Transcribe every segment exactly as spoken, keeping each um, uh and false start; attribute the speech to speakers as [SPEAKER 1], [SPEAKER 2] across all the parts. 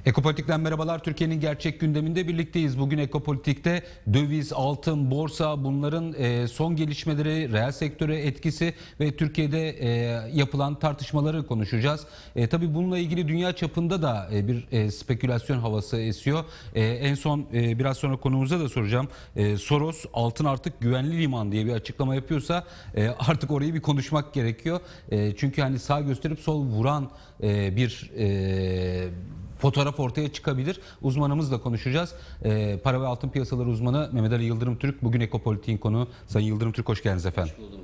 [SPEAKER 1] Ekopolitik'ten merhabalar. Türkiye'nin gerçek gündeminde birlikteyiz. Bugün Ekopolitik'te döviz, altın, borsa, bunların son gelişmeleri, reel sektöre etkisi ve Türkiye'de yapılan tartışmaları konuşacağız. E, tabii bununla ilgili dünya çapında da bir spekülasyon havası esiyor. E, en son e, biraz sonra konuğumuza da soracağım. E, Soros altın artık güvenli liman diye bir açıklama yapıyorsa e, artık orayı bir konuşmak gerekiyor. E, çünkü hani sağ gösterip sol vuran e, bir e, fotoğraf ortaya çıkabilir. Uzmanımızla konuşacağız. Ee, para ve altın piyasaları uzmanı Mehmet Ali Yıldırım Türk. Bugün Ekopolitik'in konuğu. Sayın Yıldırım Türk, hoş geldiniz efendim. Hoş buldum.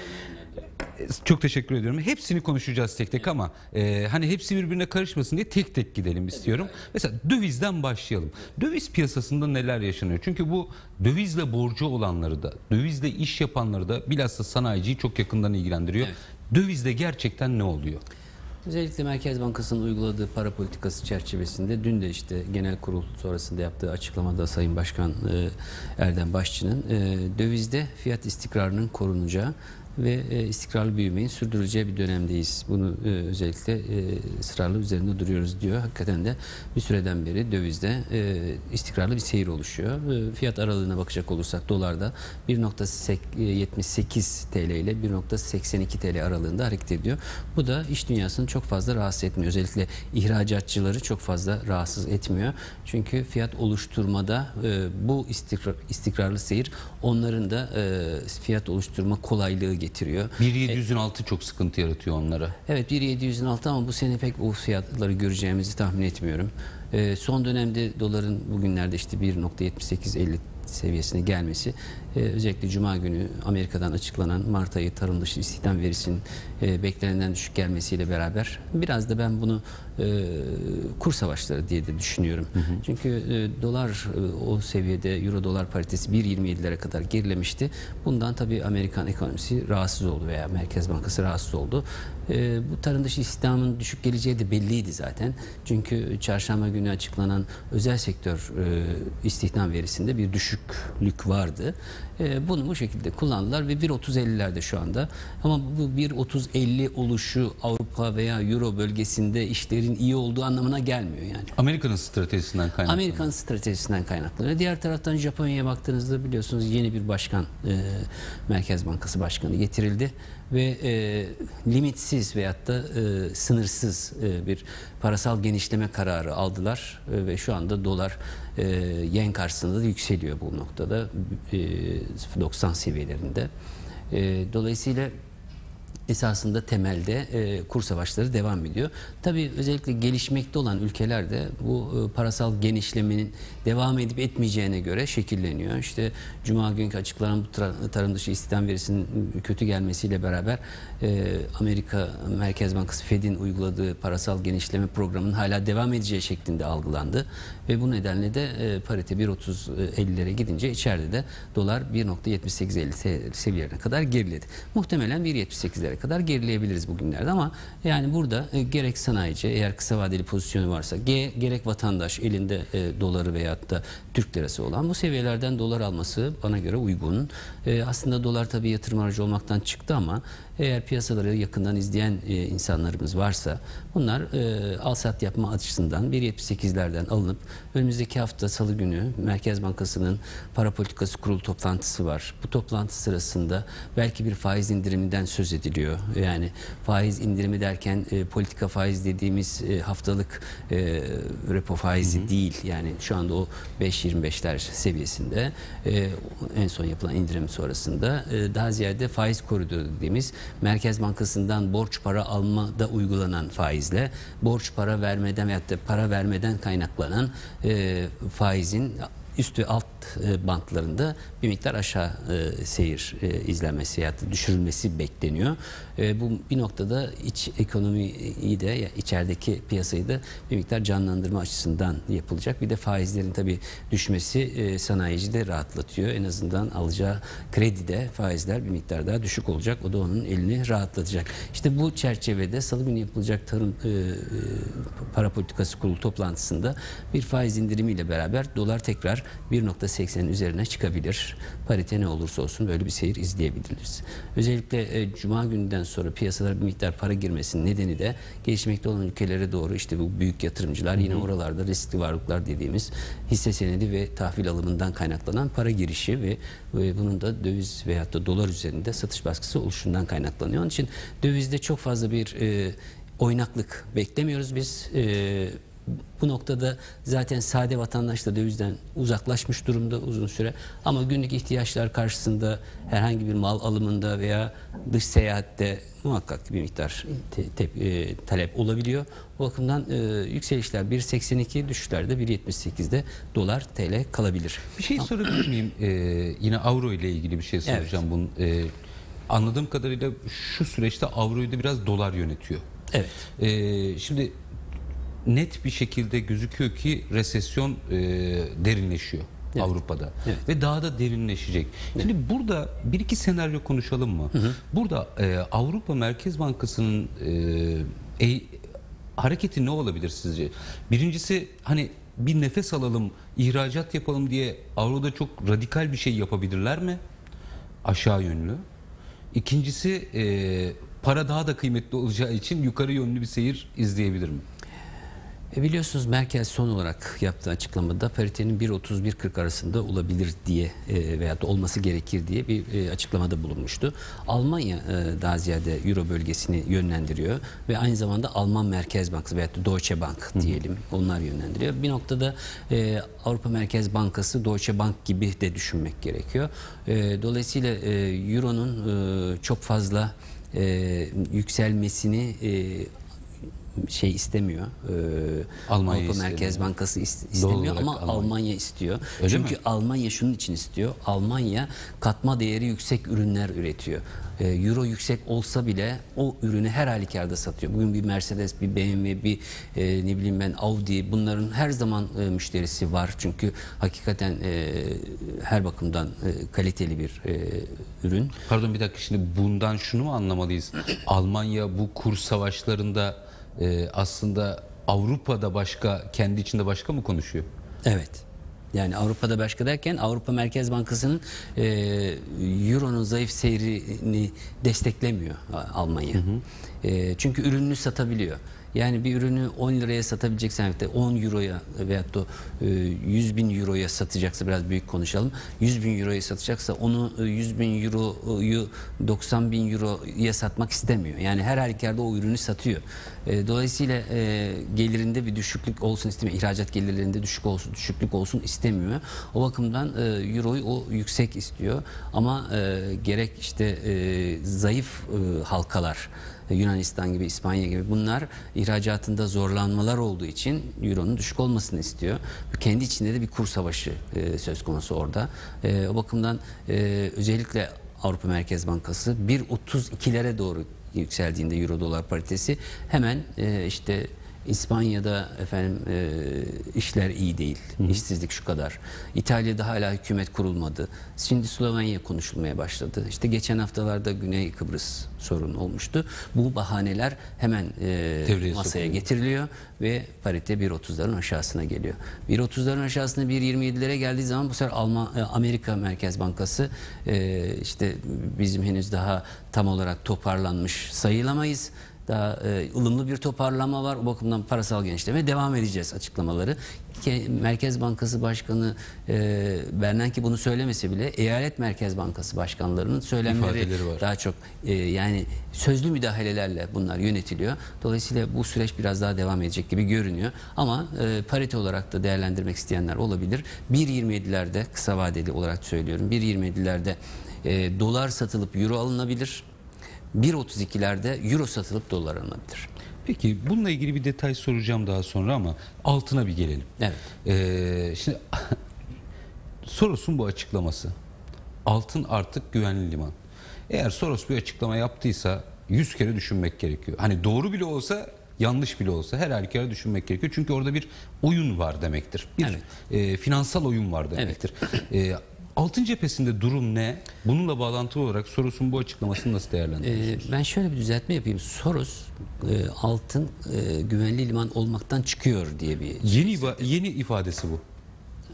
[SPEAKER 1] Çok teşekkür ediyorum. Hepsini konuşacağız tek tek ama e, hani hepsi birbirine karışmasın diye tek tek gidelim istiyorum. Mesela dövizden başlayalım. Döviz piyasasında neler yaşanıyor? Çünkü bu dövizle borcu olanları da, dövizle iş yapanları da bilhassa sanayiciyi çok yakından ilgilendiriyor. Evet. Dövizde gerçekten ne oluyor?
[SPEAKER 2] Özellikle Merkez Bankası'nın uyguladığı para politikası çerçevesinde dün de işte genel kurul sonrasında yaptığı açıklamada Sayın Başkan e, Erdem Başçı'nın e, dövizde fiyat istikrarının korunacağı ve e, istikrarlı büyümeyi sürdürüleceği bir dönemdeyiz. Bunu e, özellikle e, ısrarlı üzerinde duruyoruz diyor. Hakikaten de bir süreden beri dövizde e, istikrarlı bir seyir oluşuyor. E, fiyat aralığına bakacak olursak dolarda bir nokta yetmiş sekiz T L ile bir nokta seksen iki T L aralığında hareket ediyor. Bu da iş dünyasını çok fazla rahatsız etmiyor. Özellikle ihracatçıları çok fazla rahatsız etmiyor. Çünkü fiyat oluşturmada e, bu istikrar, istikrarlı seyir onların da e, fiyat oluşturma kolaylığı getiriyor.
[SPEAKER 1] bir yedi yüz altı çok sıkıntı yaratıyor onlara.
[SPEAKER 2] Evet, bir yedi yüz altı ama bu sene pek o fiyatları göreceğimizi tahmin etmiyorum. E, son dönemde doların bugünlerde işte bir nokta yetmiş sekiz elli seviyesine gelmesi, e, özellikle Cuma günü Amerika'dan açıklanan Mart ayı tarım dışı istihdam verisinin e, beklenenden düşük gelmesiyle beraber biraz da ben bunu e, kur savaşları diye de düşünüyorum. Hı hı. Çünkü e, dolar e, o seviyede, euro dolar paritesi bir nokta yirmi yedilere kadar gerilemişti. Bundan tabii Amerikan ekonomisi rahatsız oldu veya Merkez Bankası rahatsız oldu. E, bu tarım dışı istihdamın düşük geleceği de belliydi zaten. Çünkü çarşamba günü açıklanan özel sektör e, istihdam verisinde bir düşüklük vardı. E, bunu bu şekilde kullandılar ve bir nokta otuz ellilerde şu anda. Ama bu bir nokta otuz elli oluşu Avrupa veya Euro bölgesinde işlerin iyi olduğu anlamına gelmiyor yani.
[SPEAKER 1] Amerika'nın stratejisinden kaynaklanıyor.
[SPEAKER 2] Amerika'nın stratejisinden kaynaklanıyor. Diğer taraftan Japonya'ya baktığınızda biliyorsunuz yeni bir başkan, e, Merkez Bankası Başkanı getirildi ve e, limitsiz veyahut da e, sınırsız e, bir parasal genişleme kararı aldılar e, ve şu anda dolar e, yen karşısında da yükseliyor bu noktada e, doksan seviyelerinde. E, dolayısıyla esasında temelde e, kur savaşları devam ediyor. Tabii özellikle gelişmekte olan ülkelerde bu e, parasal genişlemenin devam edip etmeyeceğine göre şekilleniyor. İşte Cuma günkü açıklanan bu tarım dışı istihdam verisinin kötü gelmesiyle beraber e, Amerika Merkez Bankası Fed'in uyguladığı parasal genişleme programının hala devam edeceği şeklinde algılandı. Ve bu nedenle de e, parite bir nokta otuz ellilere gidince içeride de dolar bir nokta yetmiş sekiz elli seviyelerine kadar geriledi. Muhtemelen bir nokta yetmiş sekizlere kadar gerileyebiliriz bugünlerde ama yani burada e, gerek sanayici eğer kısa vadeli pozisyonu varsa ge, gerek vatandaş elinde e, doları veyahut da Türk lirası olan bu seviyelerden dolar alması bana göre uygun. E, aslında dolar tabii yatırım aracı olmaktan çıktı ama eğer piyasaları yakından izleyen e, insanlarımız varsa bunlar e, al-sat yapma açısından bir nokta yetmiş sekizlerden alınıp önümüzdeki hafta Salı günü Merkez Bankası'nın para politikası kurulu toplantısı var. Bu toplantı sırasında belki bir faiz indiriminden söz ediliyor. Yani faiz indirimi derken e, politika faiz dediğimiz e, haftalık e, repo faizi hı hı. değil. Yani şu anda o beş yirmi beşler seviyesinde e, en son yapılan indirim sonrasında e, daha ziyade faiz koridoru dediğimiz Merkez Bankası'ndan borç para almada uygulanan faizle borç para vermeden veyahut da para vermeden kaynaklanan e, faizin üst ve alt e, bantlarında bir miktar aşağı e, seyir e, izlenmesi ya da düşürülmesi bekleniyor. E, bu bir noktada iç ekonomiyi de ya içerideki piyasayı da bir miktar canlandırma açısından yapılacak. Bir de faizlerin tabii düşmesi e, sanayici de rahatlatıyor. En azından alacağı kredide faizler bir miktar daha düşük olacak. O da onun elini rahatlatacak. İşte bu çerçevede Salı günü yapılacak tarım e, e, para politikası kurulu toplantısında bir faiz indirimiyle beraber dolar tekrar bir nokta seksenin üzerine çıkabilir. Parite ne olursa olsun böyle bir seyir izleyebiliriz. Özellikle e, Cuma gününden sonra piyasalara bir miktar para girmesinin nedeni de gelişmekte olan ülkelere doğru işte bu büyük yatırımcılar yine oralarda riskli varlıklar dediğimiz hisse senedi ve tahvil alımından kaynaklanan para girişi ve, ve bunun da döviz veyahut da dolar üzerinde satış baskısı oluşundan kaynaklanıyor. Onun için dövizde çok fazla bir e, oynaklık beklemiyoruz biz. E, Bu noktada zaten sade vatandaş da dövizden uzaklaşmış durumda uzun süre. Ama günlük ihtiyaçlar karşısında herhangi bir mal alımında veya dış seyahatte muhakkak bir miktar te, te, e, talep olabiliyor. Bu bakımdan e, yükselişler bir seksen iki, düşüşlerde bir yetmiş sekizde dolar T L kalabilir.
[SPEAKER 1] Bir şey sorabilir miyim? Ee, yine avro ile ilgili bir şey soracağım.
[SPEAKER 2] Evet.
[SPEAKER 1] Bunun, e, anladığım kadarıyla şu süreçte avroyu da biraz dolar yönetiyor.
[SPEAKER 2] Evet.
[SPEAKER 1] Ee, şimdi net bir şekilde gözüküyor ki resesyon e, derinleşiyor
[SPEAKER 2] Evet.
[SPEAKER 1] Avrupa'da
[SPEAKER 2] Evet.
[SPEAKER 1] ve daha da derinleşecek.
[SPEAKER 2] Evet.
[SPEAKER 1] Şimdi burada bir iki senaryo konuşalım mı? Hı hı. Burada e, Avrupa Merkez Bankası'nın e, e, hareketi ne olabilir sizce? Birincisi hani bir nefes alalım, ihracat yapalım diye avroda çok radikal bir şey yapabilirler mi? Aşağı yönlü. İkincisi e, para daha da kıymetli olacağı için yukarı yönlü bir seyir izleyebilir mi?
[SPEAKER 2] E biliyorsunuz Merkel son olarak yaptığı açıklamada paritenin bir otuz bir kırk arasında olabilir diye e, veya da olması gerekir diye bir e, açıklamada bulunmuştu. Almanya e, daha ziyade Euro bölgesini yönlendiriyor ve aynı zamanda Alman Merkez Bankası veya da Deutsche Bank diyelim, onlar yönlendiriyor. Bir noktada e, Avrupa Merkez Bankası Deutsche Bank gibi de düşünmek gerekiyor. E, dolayısıyla e, Euro'nun e, çok fazla e, yükselmesini e, şey istemiyor. Ee,
[SPEAKER 1] Almanya
[SPEAKER 2] Avrupa
[SPEAKER 1] istemiyor.
[SPEAKER 2] Merkez Bankası ist- istemiyor ama
[SPEAKER 1] Almanya.
[SPEAKER 2] Almanya istiyor.
[SPEAKER 1] Öyle
[SPEAKER 2] Çünkü
[SPEAKER 1] mi?
[SPEAKER 2] Almanya şunun için istiyor. Almanya katma değeri yüksek ürünler üretiyor. Ee, Euro yüksek olsa bile o ürünü her halükarda satıyor. Bugün bir Mercedes, bir B M W, bir e, ne bileyim ben Audi, bunların her zaman e, müşterisi var. Çünkü hakikaten e, her bakımdan e, kaliteli bir e, ürün.
[SPEAKER 1] Pardon bir dakika, şimdi bundan şunu mu anlamalıyız? Almanya bu kur savaşlarında e, aslında Avrupa'da başka, kendi içinde başka mı konuşuyor?
[SPEAKER 2] Evet. Yani Avrupa'da başka derken Avrupa Merkez Bankası'nın e, Euro'nun zayıf seyrini desteklemiyor Almanya. Hı hı. E, çünkü ürününü satabiliyor. Yani bir ürünü on liraya satabileceksen on euroya veyahut da yüz bin euroya satacaksa, biraz büyük konuşalım, yüz bin euroya satacaksa onu yüz bin euroyu doksan bin euroya satmak istemiyor. Yani her halükarda o ürünü satıyor. Dolayısıyla gelirinde bir düşüklük olsun istemiyor. İhracat gelirlerinde düşük olsun, düşüklük olsun istemiyor. O bakımdan euroyu o yüksek istiyor. Ama gerek işte zayıf halkalar, Yunanistan gibi, İspanya gibi, bunlar ihracatında zorlanmalar olduğu için Euro'nun düşük olmasını istiyor. Kendi içinde de bir kur savaşı e, söz konusu orada. E, o bakımdan e, özellikle Avrupa Merkez Bankası bir otuz ikilere doğru yükseldiğinde Euro dolar paritesi hemen e, işte İspanya'da efendim e, işler iyi değil. Hı. İşsizlik şu kadar. İtalya'da hala hükümet kurulmadı. Şimdi Slovenya konuşulmaya başladı. İşte geçen haftalarda Güney Kıbrıs sorunu olmuştu. Bu bahaneler hemen e, masaya sokuyor, getiriliyor ve parite bir otuzların aşağısına geliyor. bir otuzların aşağısına bir yirmi yedilere geldiği zaman bu sefer Alman, Amerika Merkez Bankası e, işte bizim henüz daha tam olarak toparlanmış sayılamayız. Daha e, ılımlı bir toparlama var. O bakımdan parasal genişleme devam edeceğiz açıklamaları. Merkez Bankası Başkanı e, Bernanke bunu söylemese bile Eyalet Merkez Bankası başkanlarının söylemleri daha çok e, yani sözlü müdahalelerle bunlar yönetiliyor. Dolayısıyla bu süreç biraz daha devam edecek gibi görünüyor. Ama e, parite olarak da değerlendirmek isteyenler olabilir. bir yirmi yedilerde kısa vadeli olarak söylüyorum. bir yirmi yedilerde e, dolar satılıp euro alınabilir. bir otuz ikilerde euro satılıp dolar alınabilir.
[SPEAKER 1] Peki bununla ilgili bir detay soracağım daha sonra ama altına bir gelelim.
[SPEAKER 2] Evet.
[SPEAKER 1] Ee, şimdi Soros'un bu açıklaması, altın artık güvenli liman. Eğer Soros bir açıklama yaptıysa yüz kere düşünmek gerekiyor. Hani doğru bile olsa, yanlış bile olsa her halükarda düşünmek gerekiyor. Çünkü orada bir oyun var demektir. Bir
[SPEAKER 2] evet.
[SPEAKER 1] e, finansal oyun var demektir. Evet. E, Altın cephesinde durum ne? Bununla bağlantılı olarak Soros'un bu açıklamasını nasıl değerlendiriyorsunuz?
[SPEAKER 2] Ee, ben şöyle bir düzeltme yapayım. Soros e, altın e, güvenli liman olmaktan çıkıyor diye bir
[SPEAKER 1] yeni iba- yeni ifadesi bu.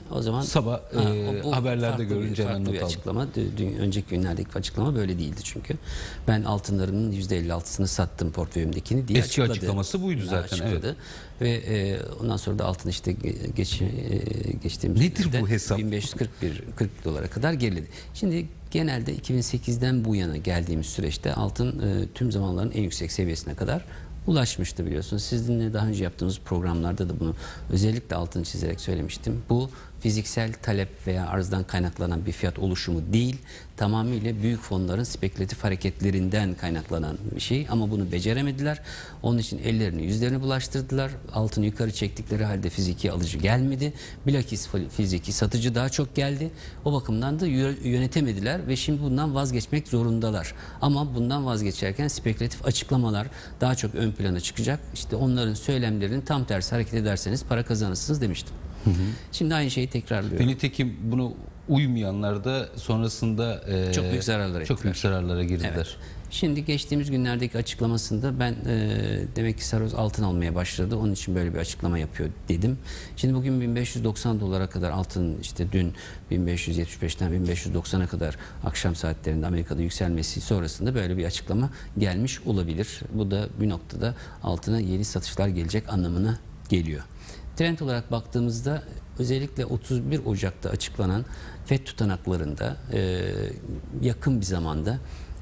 [SPEAKER 2] O zaman
[SPEAKER 1] sabah
[SPEAKER 2] ha,
[SPEAKER 1] e,
[SPEAKER 2] o- bu
[SPEAKER 1] haberlerde
[SPEAKER 2] farklı bir-
[SPEAKER 1] görünce hemen
[SPEAKER 2] farklı bir
[SPEAKER 1] not aldım.
[SPEAKER 2] açıklama. Dün, dün önceki günlerdeki açıklama böyle değildi çünkü. Ben altınlarımın yüzde elli altısını sattım portföyümdekini diye
[SPEAKER 1] Eski
[SPEAKER 2] açıkladı.
[SPEAKER 1] açıklaması buydu zaten,
[SPEAKER 2] Açıkladı. Ve e, ondan sonra da altın işte ge- geç, e, geçtiğimiz
[SPEAKER 1] Nedir
[SPEAKER 2] günlerde
[SPEAKER 1] bu hesap?
[SPEAKER 2] bin beş yüz kırk bir kırk dolara kadar geriledi. Şimdi genelde iki bin sekizden bu yana geldiğimiz süreçte altın e, tüm zamanların en yüksek seviyesine kadar ulaşmıştı biliyorsunuz. Sizinle daha önce yaptığımız programlarda da bunu özellikle altını çizerek söylemiştim. Bu fiziksel talep veya arzdan kaynaklanan bir fiyat oluşumu değil, tamamıyla büyük fonların spekülatif hareketlerinden kaynaklanan bir şey ama bunu beceremediler. Onun için ellerini yüzlerini bulaştırdılar. Altını yukarı çektikleri halde fiziki alıcı gelmedi. Bilakis fiziki satıcı daha çok geldi. O bakımdan da yönetemediler ve şimdi bundan vazgeçmek zorundalar. Ama bundan vazgeçerken spekülatif açıklamalar daha çok ön plana çıkacak. İşte onların söylemlerinin tam tersi hareket ederseniz para kazanırsınız demiştim. Hı hı. Şimdi aynı şeyi tekrarlıyorum.
[SPEAKER 1] Ve nitekim bunu uymayanlar da sonrasında e,
[SPEAKER 2] çok büyük zararlara
[SPEAKER 1] çok büyük zararlara girdiler.
[SPEAKER 2] Evet. Şimdi geçtiğimiz günlerdeki açıklamasında ben e, demek ki Saroz altın almaya başladı. Onun için böyle bir açıklama yapıyor dedim. Şimdi bugün bin beş yüz doksan dolara kadar altın, işte dün bin beş yüz yetmiş beşten bin beş yüz doksana kadar akşam saatlerinde Amerika'da yükselmesi sonrasında böyle bir açıklama gelmiş olabilir. Bu da bir noktada altına yeni satışlar gelecek anlamına geliyor. Trend olarak baktığımızda özellikle otuz bir Ocak'ta açıklanan FED tutanaklarında e, yakın bir zamanda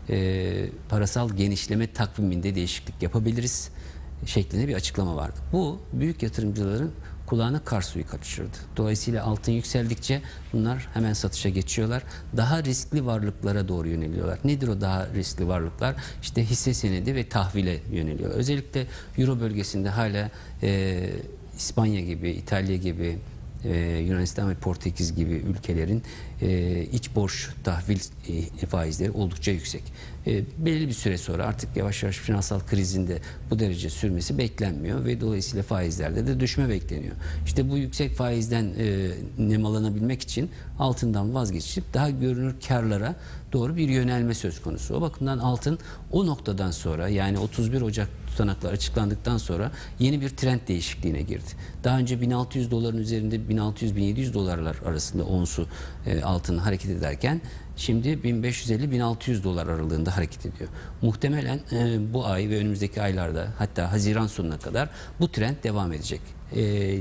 [SPEAKER 2] e, parasal genişleme takviminde değişiklik yapabiliriz şeklinde bir açıklama vardı. Bu büyük yatırımcıların kulağına kar suyu kaçırdı. Dolayısıyla altın yükseldikçe bunlar hemen satışa geçiyorlar. Daha riskli varlıklara doğru yöneliyorlar. Nedir o daha riskli varlıklar? İşte hisse senedi ve tahvile yöneliyorlar. Özellikle Euro bölgesinde hala e, İspanya gibi, İtalya gibi, e, Yunanistan ve Portekiz gibi ülkelerin e, iç borç tahvil e, faizleri oldukça yüksek. E, belirli bir süre sonra artık yavaş yavaş finansal krizin de bu derece sürmesi beklenmiyor ve dolayısıyla faizlerde de düşme bekleniyor. İşte bu yüksek faizden e, nemalanabilmek için altından vazgeçip daha görünür karlara doğru bir yönelme söz konusu. O bakımdan altın o noktadan sonra, yani otuz bir Ocak tutanaklar açıklandıktan sonra yeni bir trend değişikliğine girdi. Daha önce bin altı yüz doların üzerinde bin altı yüz bin yedi yüz dolarlar arasında onsu e, altın hareket ederken şimdi bin beş yüz elli bin altı yüz dolar aralığında hareket ediyor. Muhtemelen e, bu ay ve önümüzdeki aylarda, hatta Haziran sonuna kadar bu trend devam edecek. E,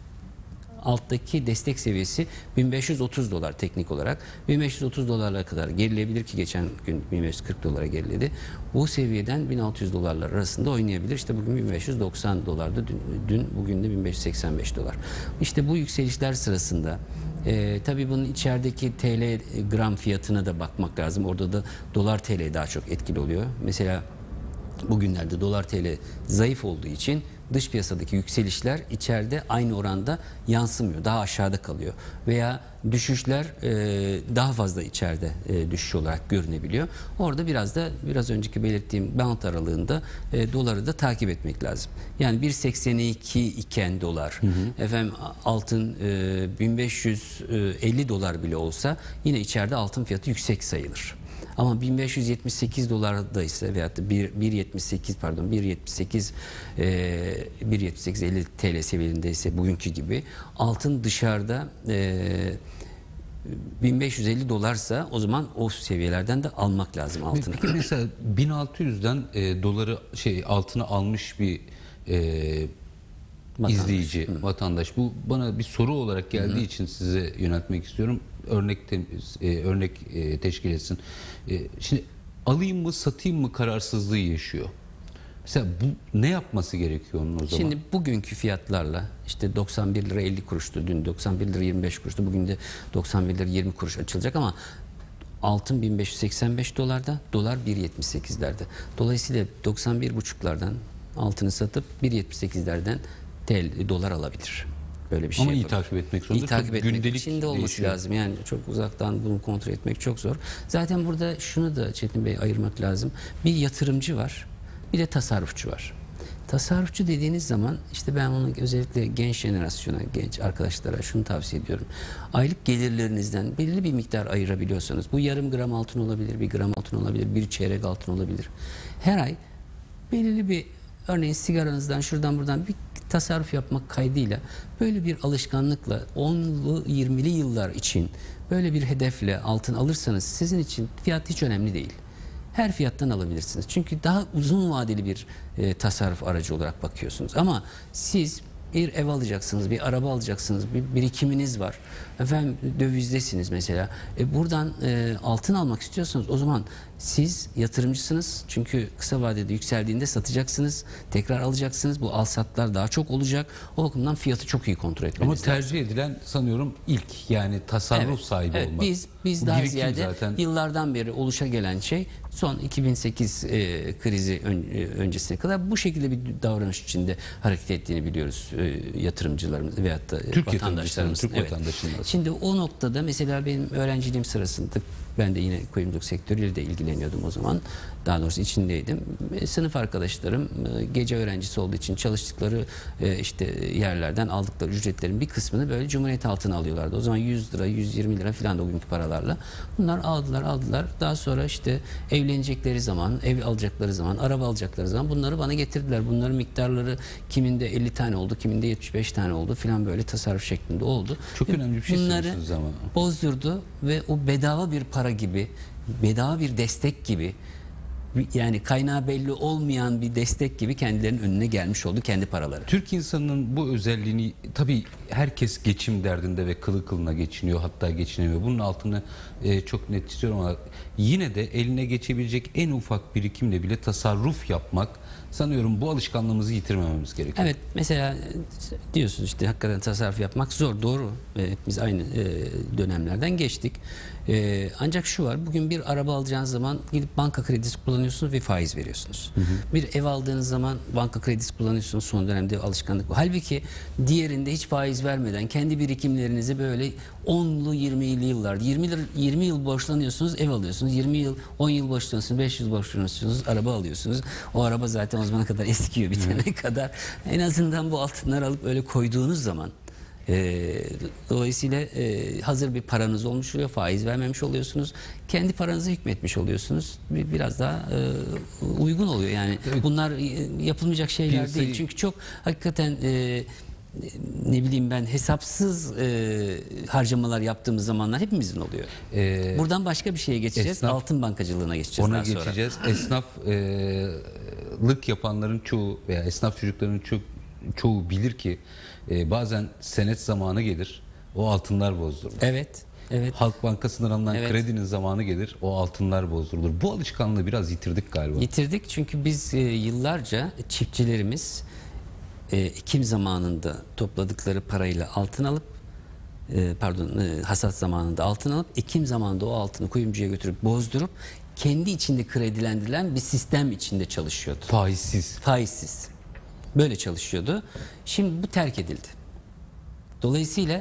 [SPEAKER 2] alttaki destek seviyesi bin beş yüz otuz dolar teknik olarak. bin beş yüz otuz dolarlara kadar gerileyebilir ki geçen gün bin beş yüz kırk dolara geriledi. Bu seviyeden bin altı yüz dolarlar arasında oynayabilir. İşte bugün bin beş yüz doksan dolardı. Dün, dün bugün de bin beş yüz seksen beş dolar. İşte bu yükselişler sırasında e, tabii bunun içerideki T L gram fiyatına da bakmak lazım. Orada da dolar T L daha çok etkili oluyor. Mesela bugünlerde dolar T L zayıf olduğu için dış piyasadaki yükselişler içeride aynı oranda yansımıyor. Daha aşağıda kalıyor. Veya düşüşler e, daha fazla içeride e, düşüş olarak görünebiliyor. Orada biraz da biraz önceki belirttiğim band aralığında e, doları da takip etmek lazım. Yani bir seksen iki iken dolar, hı hı. efendim altın e, bin beş yüz elli dolar bile olsa yine içeride altın fiyatı yüksek sayılır. Ama bin beş yüz yetmiş sekiz dolarda ise veyahut da bir yetmiş sekiz pardon bir yetmiş sekiz e, bir yetmiş sekiz elli T L seviyelerinde ise bugünkü gibi altın dışarıda e, bin beş yüz elli dolarsa o zaman o seviyelerden de almak lazım altını.
[SPEAKER 1] Peki mesela bin altı yüzden e, doları şey altını almış bir e, vatandaş. izleyici, Hı. vatandaş. Bu bana bir soru olarak geldiği Hı. için size yöneltmek istiyorum. Örnek te, e, örnek e, teşkil etsin. E, şimdi alayım mı satayım mı kararsızlığı yaşıyor. Mesela bu ne yapması gerekiyor onun o zaman?
[SPEAKER 2] Şimdi bugünkü fiyatlarla işte doksan bir lira elli kuruştu. Dün doksan bir lira yirmi beş kuruştu. Bugün de doksan bir lira yirmi kuruş açılacak ama altın bin beş yüz seksen beş dolarda, dolar bir yetmiş sekizlerde. Dolayısıyla doksan bir buçuklardan altını satıp bir yetmiş sekizlerden T L, dolar alabilir. Böyle bir şey
[SPEAKER 1] ama iyi
[SPEAKER 2] yapabilir.
[SPEAKER 1] takip etmek zorunda.
[SPEAKER 2] İyi takip etmek
[SPEAKER 1] gündelik
[SPEAKER 2] içinde olması
[SPEAKER 1] değişiyor.
[SPEAKER 2] lazım. Yani çok uzaktan bunu kontrol etmek çok zor. Zaten burada şunu da Çetin Bey ayırmak lazım. Bir yatırımcı var, bir de tasarrufçu var. Tasarrufçu dediğiniz zaman işte ben onu özellikle genç jenerasyona, genç arkadaşlara şunu tavsiye ediyorum. Aylık gelirlerinizden belirli bir miktar ayırabiliyorsanız, bu yarım gram altın olabilir, bir gram altın olabilir, bir çeyrek altın olabilir. Her ay belirli bir, örneğin sigaranızdan şuradan buradan bir tasarruf yapmak kaydıyla böyle bir alışkanlıkla onlu yirmili yıllar için böyle bir hedefle altın alırsanız sizin için fiyat hiç önemli değil. Her fiyattan alabilirsiniz. Çünkü daha uzun vadeli bir e, tasarruf aracı olarak bakıyorsunuz. Ama siz bir ev alacaksınız, bir araba alacaksınız, bir birikiminiz var. Efendim dövizdesiniz mesela. E, buradan e, altın almak istiyorsanız o zaman siz yatırımcısınız. Çünkü kısa vadede yükseldiğinde satacaksınız, tekrar alacaksınız. Bu al-satlar daha çok olacak. O bakımdan fiyatı çok iyi kontrol etmeniz
[SPEAKER 1] Ama
[SPEAKER 2] lazım.
[SPEAKER 1] tercih edilen sanıyorum ilk, yani tasarruf
[SPEAKER 2] Evet,
[SPEAKER 1] sahibi
[SPEAKER 2] evet.
[SPEAKER 1] olmak.
[SPEAKER 2] Biz biz
[SPEAKER 1] Bu
[SPEAKER 2] daha
[SPEAKER 1] birikim
[SPEAKER 2] ziyade
[SPEAKER 1] zaten.
[SPEAKER 2] yıllardan beri oluşa gelen şey son iki bin sekiz e, krizi ön, e, öncesine kadar bu şekilde bir davranış içinde hareket ettiğini biliyoruz e, yatırımcılarımız veyahut da e,
[SPEAKER 1] Türk
[SPEAKER 2] vatandaşlarımız.
[SPEAKER 1] Türk
[SPEAKER 2] Evet.
[SPEAKER 1] vatandaşının.
[SPEAKER 2] Şimdi o noktada mesela benim öğrenciliğim sırasında ben de yine kuyumculuk sektörüyle de ilgileniyordum o zaman. Daha doğrusu içindeydim. E, sınıf arkadaşlarım e, gece öğrencisi olduğu için çalıştıkları e, işte yerlerden aldıkları ücretlerin bir kısmını böyle Cumhuriyet altına alıyorlardı. O zaman yüz lira, yüz yirmi lira falan da o günkü paralarla. Bunlar aldılar, aldılar. Daha sonra işte evlenecekleri zaman, ev alacakları zaman, araba alacakları zaman bunları bana getirdiler. Bunların miktarları kiminde elli tane oldu, kiminde yetmiş beş tane oldu falan, böyle tasarruf şeklinde oldu.
[SPEAKER 1] Çok önemli bir şey
[SPEAKER 2] Bunları
[SPEAKER 1] söylüyorsunuz ama.
[SPEAKER 2] bozdurdu ve o bedava bir para gibi, bedava bir destek gibi, yani kaynağı belli olmayan bir destek gibi kendilerinin önüne gelmiş oldu kendi paraları.
[SPEAKER 1] Türk insanının bu özelliğini, tabii herkes geçim derdinde ve kılı kılına geçiniyor, hatta geçinemiyor. Bunun altını e, çok net istiyorum ama yine de eline geçebilecek en ufak birikimle bile tasarruf yapmak, sanıyorum bu alışkanlığımızı yitirmememiz gerekiyor.
[SPEAKER 2] Evet, mesela diyorsunuz işte hakikaten tasarruf yapmak zor, doğru. Ee, biz aynı e, dönemlerden geçtik. E, ancak şu var, bugün bir araba alacağınız zaman gidip banka kredisi kullanıyorsunuz ve faiz veriyorsunuz. Hı hı. Bir ev aldığınız zaman banka kredisi kullanıyorsunuz, son dönemde alışkanlık bu. Halbuki diğerinde hiç faiz vermeden kendi birikimlerinizi böyle onlu yirmili yıllar, yirmi, yirmi yıl borçlanıyorsunuz, ev alıyorsunuz. yirmi yıl, on yıl borçlanıyorsunuz, beş yıl borçlanıyorsunuz, araba alıyorsunuz. O araba zaten o zamana kadar eskiyor, bitene hmm. kadar. En azından bu altınları alıp öyle koyduğunuz zaman e, dolayısıyla e, hazır bir paranız olmuş oluyor, faiz vermemiş oluyorsunuz. Kendi paranıza hükmetmiş oluyorsunuz. Bir, biraz daha e, uygun oluyor. Yani evet. Bunlar e, yapılmayacak şeyler
[SPEAKER 1] Piyasayı...
[SPEAKER 2] değil. Çünkü çok hakikaten e, ne bileyim ben hesapsız e, harcamalar yaptığımız zamanlar hepimizin oluyor. Ee, Buradan başka bir şeye geçeceğiz. Esnaf, altın bankacılığına geçeceğiz
[SPEAKER 1] ona
[SPEAKER 2] daha sonra.
[SPEAKER 1] geçeceğiz. Esnaflık yapanların çoğu veya esnaf çocuklarının çok, çoğu bilir ki e, bazen senet zamanı gelir, o altınlar bozdurulur.
[SPEAKER 2] Evet. Evet.
[SPEAKER 1] Halk Bankası'ndan alınan evet. kredinin zamanı gelir, o altınlar bozdurulur. Bu alışkanlığı biraz yitirdik galiba.
[SPEAKER 2] Yitirdik çünkü biz e, yıllarca çiftçilerimiz E, Ekim zamanında topladıkları parayla altın alıp e, pardon e, hasat zamanında altın alıp Ekim zamanında o altını kuyumcuya götürüp bozdurup kendi içinde kredilendirilen bir sistem içinde çalışıyordu.
[SPEAKER 1] Faizsiz.
[SPEAKER 2] Faizsiz. Böyle çalışıyordu. Şimdi bu terk edildi. Dolayısıyla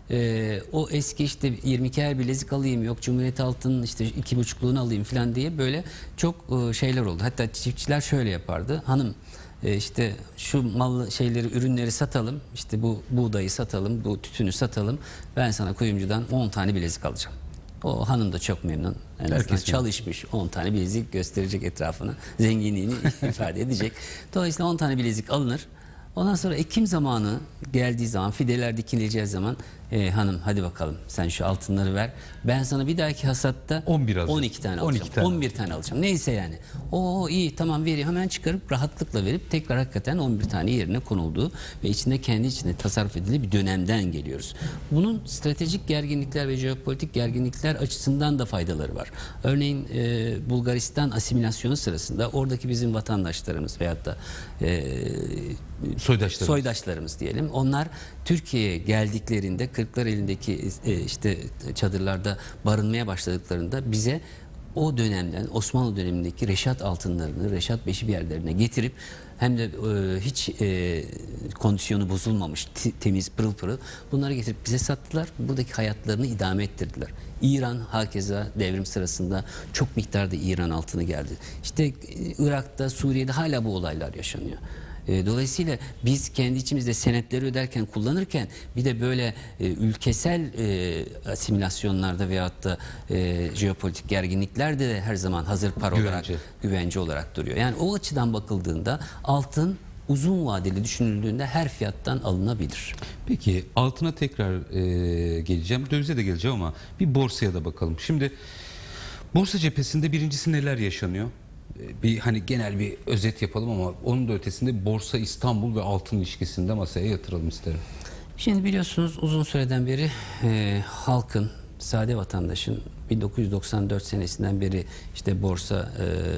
[SPEAKER 2] e, o eski işte yirmi iki er bilezik alayım, yok Cumhuriyet altının işte iki buçukluğunu alayım falan diye böyle çok e, şeyler oldu. Hatta çiftçiler şöyle yapardı. Hanım İşte şu mal şeyleri, ürünleri satalım, işte bu buğdayı satalım, bu tütünü satalım, ben sana kuyumcudan on tane bilezik alacağım. O hanım da çok memnun. En azından çalışmış, on tane bilezik gösterecek etrafına, zenginliğini ifade edecek. Dolayısıyla on tane bilezik alınır. Ondan sonra Ekim zamanı geldiği zaman, fideler dikileceği zaman e, hanım hadi bakalım sen şu altınları ver. Ben sana bir dahaki hasatta on iki tane alacağım. on iki tane. on bir tane alacağım. Neyse yani. Oo iyi tamam veriyor. Hemen çıkarıp rahatlıkla verip tekrar hakikaten on bir tane yerine konulduğu ve içinde kendi içinde tasarruf edildiği bir dönemden geliyoruz. Bunun stratejik gerginlikler ve jeopolitik gerginlikler açısından da faydaları var. Örneğin e, Bulgaristan asimilasyonu sırasında oradaki bizim vatandaşlarımız veyahut da e,
[SPEAKER 1] soydaşlarımız.
[SPEAKER 2] soydaşlarımız diyelim. Onlar Türkiye'ye geldiklerinde Kırklareli'ndeki e, işte çadırlarda barınmaya başladıklarında bize o dönemden Osmanlı dönemindeki reşat altınlarını, reşat beşi bir yerlerine getirip hem de e, hiç e, kondisyonu bozulmamış, temiz, pırıl pırıl bunları getirip bize sattılar. Buradaki hayatlarını idame ettirdiler. İran hakeza devrim sırasında çok miktarda İran altını geldi. İşte Irak'ta, Suriye'de hala bu olaylar yaşanıyor. Dolayısıyla biz kendi içimizde senetleri öderken, kullanırken bir de böyle e, ülkesel e, asimilasyonlarda veyahut da e, jeopolitik gerginliklerde de her zaman hazır para
[SPEAKER 1] güvence.
[SPEAKER 2] olarak, güvence olarak duruyor. Yani o açıdan bakıldığında altın uzun vadeli düşünüldüğünde her fiyattan alınabilir.
[SPEAKER 1] Peki altına tekrar e, geleceğim. Dövize de geleceğim ama bir borsaya da bakalım. Şimdi borsa cephesinde birincisi neler yaşanıyor? E, Bir hani genel bir özet yapalım ama onun da ötesinde Borsa İstanbul ve altın ilişkisinde masaya yatıralım isterim.
[SPEAKER 2] Şimdi biliyorsunuz uzun süreden beri e, halkın, sade vatandaşın bin dokuz yüz doksan dört senesinden beri işte borsa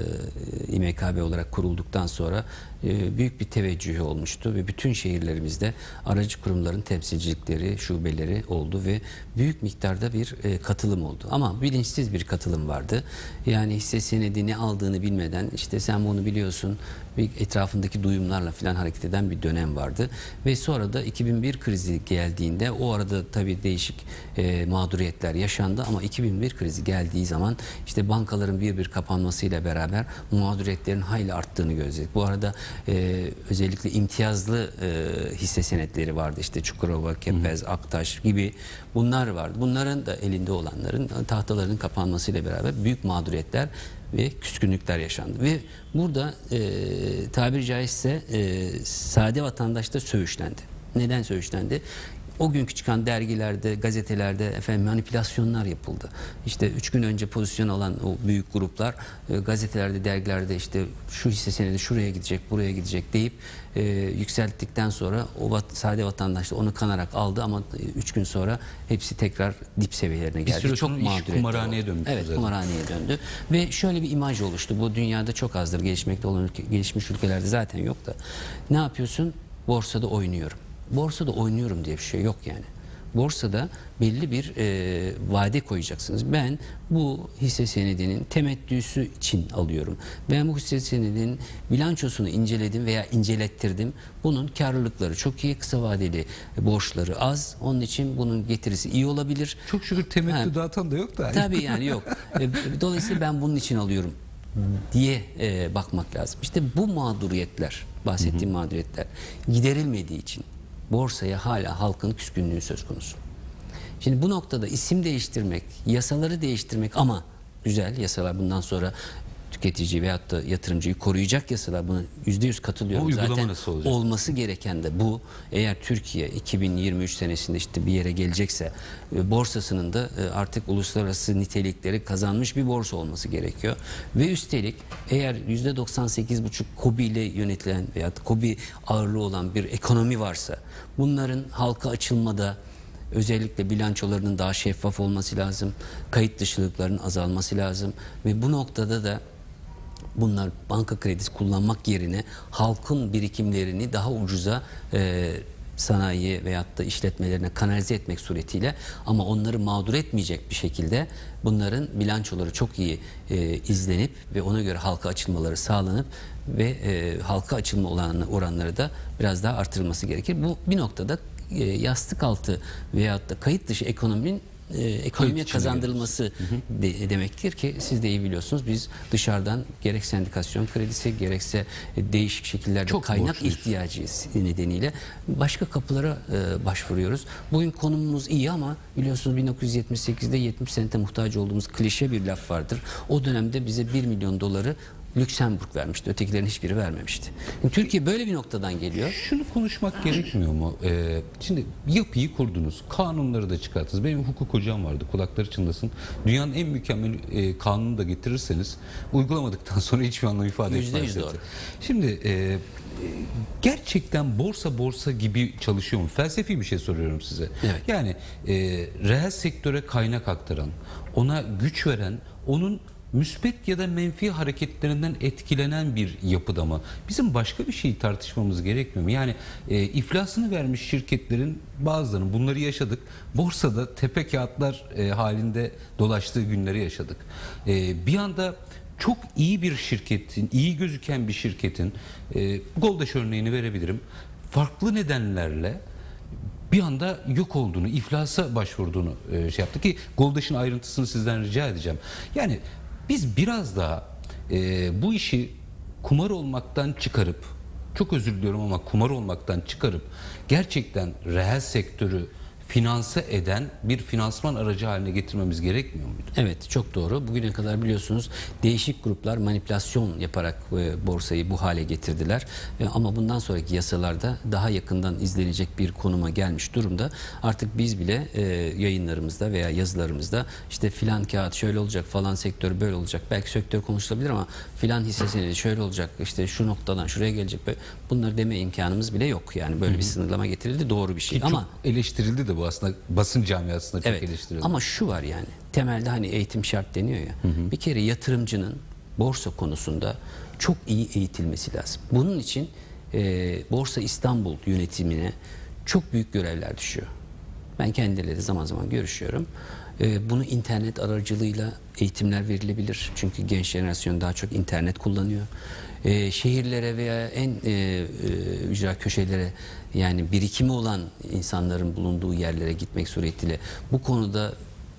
[SPEAKER 2] e, İ M K B olarak kurulduktan sonra e, büyük bir teveccühü olmuştu ve bütün şehirlerimizde aracı kurumların temsilcilikleri, şubeleri oldu ve büyük miktarda bir e, katılım oldu. Ama bilinçsiz bir katılım vardı. Yani hisse senedi ne aldığını bilmeden işte sen bunu biliyorsun bir etrafındaki duyumlarla falan hareket eden bir dönem vardı. Ve sonra da iki bin bir krizi geldiğinde o arada tabii değişik e, mağduriyetler yaşandı ama iki bin bir krizi geldiği zaman işte bankaların bir bir kapanmasıyla beraber mağduriyetlerin hayli arttığını gözledik. Bu arada e, özellikle imtiyazlı e, hisse senetleri vardı. İşte Çukurova, Kepez, Aktaş gibi bunlar vardı. Bunların da elinde olanların tahtalarının kapanmasıyla beraber büyük mağduriyetler ve küskünlükler yaşandı. Ve burada e, tabiri caizse e, sade vatandaş da söğüşlendi. Neden söğüşlendi? O günkü çıkan dergilerde, gazetelerde efendim manipülasyonlar yapıldı. İşte üç gün önce pozisyon alan o büyük gruplar e, gazetelerde, dergilerde işte şu hisse senedi şuraya gidecek, buraya gidecek deyip e, yükselttikten sonra o vat, sade vatandaş da onu kanarak aldı ama üç gün sonra hepsi tekrar dip seviyelerine geldi.
[SPEAKER 1] Bir süre
[SPEAKER 2] çok
[SPEAKER 1] sonra iş
[SPEAKER 2] mağduriyetler
[SPEAKER 1] kumarhaneye
[SPEAKER 2] oldu.
[SPEAKER 1] dönmüştü
[SPEAKER 2] Evet,
[SPEAKER 1] zaten.
[SPEAKER 2] kumarhaneye döndü. Ve şöyle bir imaj oluştu. Bu dünyada çok azdır. Gelişmekte olan ülke, gelişmiş ülkelerde zaten yok da. Ne yapıyorsun? Borsada oynuyorum. Borsada oynuyorum diye bir şey yok yani. Borsada belli bir e, vade koyacaksınız. Ben bu hisse senedinin temettüsü için alıyorum. Ben bu hisse senedinin bilançosunu inceledim veya incelettirdim. Bunun karlılıkları çok iyi, kısa vadeli borçları az. Onun için bunun getirisi iyi olabilir.
[SPEAKER 1] Çok şükür temettü
[SPEAKER 2] Ha,
[SPEAKER 1] dağıtan da yok da.
[SPEAKER 2] Tabii yani yok. E, Dolayısıyla ben bunun için alıyorum diye e, bakmak lazım. İşte bu mağduriyetler, bahsettiğim hı hı. mağduriyetler giderilmediği için borsaya hala halkın küskünlüğü söz konusu. Şimdi bu noktada isim değiştirmek, yasaları değiştirmek ama güzel yasalar bundan sonra tüketici veyahut da yatırımcıyı koruyacak yasalar, buna yüzde yüz katılıyorum.
[SPEAKER 1] O uygulama
[SPEAKER 2] Zaten
[SPEAKER 1] nasıl olacak?
[SPEAKER 2] olması gereken de bu. Eğer Türkiye iki bin yirmi üç senesinde işte bir yere gelecekse e, borsasının da e, artık uluslararası nitelikleri kazanmış bir borsa olması gerekiyor. Ve üstelik eğer yüzde doksan sekiz buçuk KOBİ ile yönetilen veyahut KOBİ ağırlığı olan bir ekonomi varsa bunların halka açılmada özellikle bilançolarının daha şeffaf olması lazım. Kayıt dışılıkların azalması lazım. Ve bu noktada da bunlar banka kredisi kullanmak yerine halkın birikimlerini daha ucuza e, sanayiye veyahut da işletmelerine kanalize etmek suretiyle ama onları mağdur etmeyecek bir şekilde bunların bilançoları çok iyi e, izlenip ve ona göre halka açılmaları sağlanıp ve e, halka açılma oranı, oranları da biraz daha artırılması gerekir. Bu bir noktada e, yastık altı veyahut da kayıt dışı ekonominin e, ekonomiye kazandırılması de, demektir ki siz de iyi biliyorsunuz biz dışarıdan gerek sendikasyon kredisi gerekse e, değişik şekillerde
[SPEAKER 1] Çok
[SPEAKER 2] kaynak
[SPEAKER 1] borçluyuz.
[SPEAKER 2] ihtiyacı nedeniyle başka kapılara e, başvuruyoruz. Bugün konumumuz iyi ama biliyorsunuz bin dokuz yüz yetmiş sekizde yetmiş senete muhtaç olduğumuz klişe bir laf vardır. O dönemde bize bir milyon doları Lüksemburg vermişti. Ötekilerin hiçbiri vermemişti. Yani Türkiye böyle bir noktadan geliyor.
[SPEAKER 1] Şunu konuşmak gerekmiyor mu? Ee, şimdi yapıyı kurdunuz. Kanunları da çıkarttınız. Benim hukuk hocam vardı. Kulakları çınlasın. Dünyanın en mükemmel e, kanunu da getirirseniz uygulamadıktan sonra hiçbir anlam ifade etmez.
[SPEAKER 2] Yüzde yüz doğru.
[SPEAKER 1] Şimdi e, gerçekten borsa borsa gibi çalışıyor mu? Felsefi bir şey soruyorum size.
[SPEAKER 2] Evet.
[SPEAKER 1] Yani e, reel sektöre kaynak aktaran, ona güç veren, onun müspet ya da menfi hareketlerinden etkilenen bir yapıda mı? Bizim başka bir şeyi tartışmamız gerekmiyor mu? Yani e, iflasını vermiş şirketlerin bazılarının bunları yaşadık. Borsada tepe kağıtlar e, halinde dolaştığı günleri yaşadık. E, bir anda çok iyi bir şirketin, iyi gözüken bir şirketin, e, Goldaş örneğini verebilirim. Farklı nedenlerle bir anda yok olduğunu, iflasa başvurduğunu e, şey yaptı ki Goldaş'ın ayrıntısını sizden rica edeceğim. Yani biz biraz daha e, bu işi kumar olmaktan çıkarıp, çok özür diliyorum ama kumar olmaktan çıkarıp gerçekten reel sektörü finanse eden bir finansman aracı haline getirmemiz gerekmiyor muydu?
[SPEAKER 2] Evet, çok doğru. Bugüne kadar biliyorsunuz değişik gruplar manipülasyon yaparak e, borsayı bu hale getirdiler. E, ama bundan sonraki yasalarda daha yakından izlenecek bir konuma gelmiş durumda. Artık biz bile e, yayınlarımızda veya yazılarımızda işte filan kağıt şöyle olacak, falan sektör böyle olacak. Belki sektör konuşulabilir ama filan hisse senedi şöyle olacak, işte şu noktadan şuraya gelecek. Bunları deme imkanımız bile yok. Yani böyle bir sınırlama getirildi, doğru bir şey.
[SPEAKER 1] Ki
[SPEAKER 2] ama
[SPEAKER 1] çok eleştirildi de bu aslında, basın camiasında çok
[SPEAKER 2] evet,
[SPEAKER 1] eleştirildi.
[SPEAKER 2] ama şu var yani, temelde hani eğitim şart deniyor ya. Hı hı. Bir kere yatırımcının borsa konusunda çok iyi eğitilmesi lazım. Bunun için e, Borsa İstanbul yönetimine çok büyük görevler düşüyor. Ben kendileriyle zaman zaman görüşüyorum. E, bunu internet aracılığıyla eğitimler verilebilir. Çünkü genç jenerasyon daha çok internet kullanıyor. E, şehirlere veya en e, e, ücra köşelere, yani birikimi olan insanların bulunduğu yerlere gitmek suretiyle bu konuda